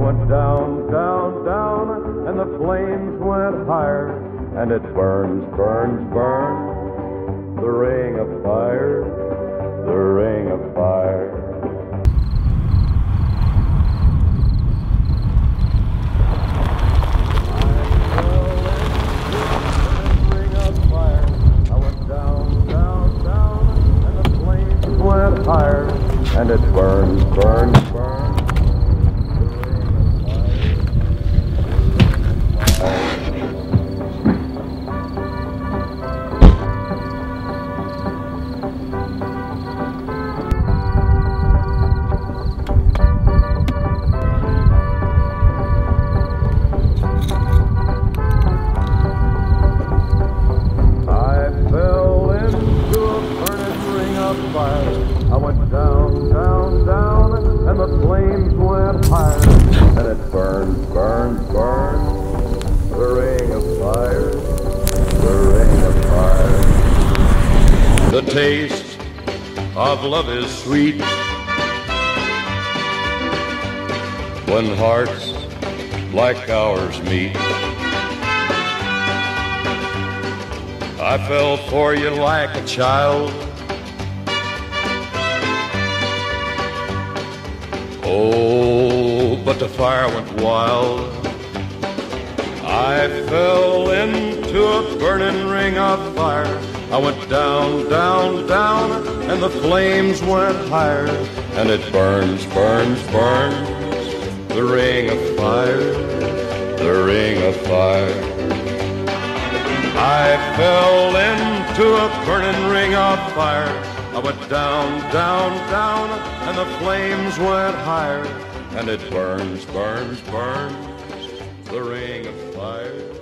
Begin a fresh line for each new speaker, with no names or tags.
went down, down, down, and the flames went higher, and it burns, burns, burns, the ring of fire, the ring of fire. Went higher, and it burns, burns, burns. I fell into a burning ring of fire. I went down, down, down, and the flames went higher, and it burned, burned, burned, the ring of fire, the ring of fire. The taste of love is sweet when hearts like ours meet. I fell for you like a child. Oh, but the fire went wild. I fell into a burning ring of fire. I went down, down, down, and the flames went higher, and it burns, burns, burns, the ring of fire, the ring of fire. I fell into a burning ring of fire. I went down, down, down, and the flames went higher, and it burns, burns, burns, the ring of fire.